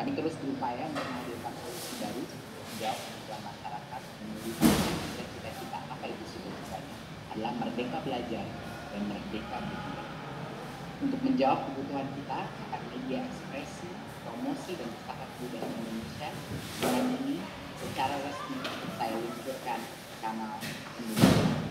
Kami terus berupaya untuk menghadirkan solusi baru, menjawab kebutuhan masyarakat, menuliskan cita-cita apa itu sih tujuannya adalah merdeka belajar dan merdeka berpikir. Untuk menjawab kebutuhan kita akan media ekspresi, promosi dan pustaka kebudayaan Indonesia. Dengan ini secara resmi saya luncurkan kanal Indonesia